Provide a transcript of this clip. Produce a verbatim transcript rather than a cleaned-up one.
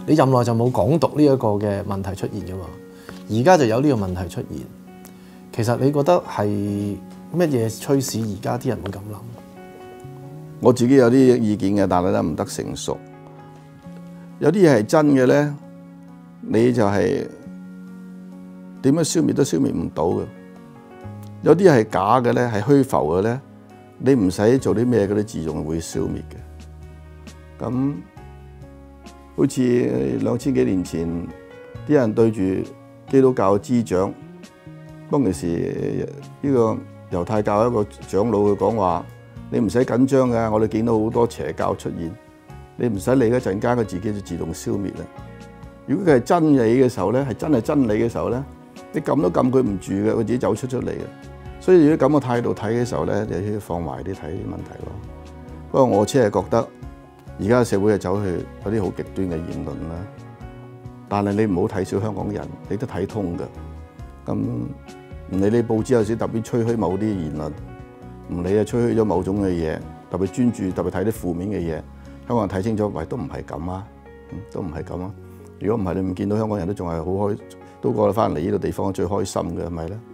你任內就冇港獨呢一個嘅問題出現噶嘛，而家就有呢個問題出現。其實你覺得係乜嘢驅使而家啲人會咁諗？ 我自己有啲意見嘅，但係咧唔得成熟。有啲嘢係真嘅咧，你就係點樣消滅都消滅唔到嘅。有啲係假嘅咧，係虛浮嘅咧，你唔使做啲咩，嗰啲自動會消滅嘅。咁好似兩千幾年前，啲人對住基督教嘅滋長，當其時呢個猶太教一個長老佢講話。你唔使緊張㗎，我哋見到好多邪教出現，你唔使理嗰陣間，佢自己就自動消滅啦。如果佢係真理嘅時候咧，係真係真理嘅時候咧，你撳都撳佢唔住嘅，佢自己走出出嚟嘅。所以如果咁嘅態度睇嘅時候咧，就要放埋啲睇啲問題咯。不過我只係覺得而家社會係走去有啲好極端嘅言論啦，但係你唔好睇小香港人，你都睇通㗎。咁唔理你報紙有時特別吹噓某啲言論。唔理啊，吹噓咗某種嘅嘢，特別專注，特別睇啲負面嘅嘢。香港人睇清楚，喂，都唔係咁啊，都唔係咁啊。如果唔係，你唔見到香港人都仲係好開，都過得翻嚟呢個地方最開心嘅，係咪咧？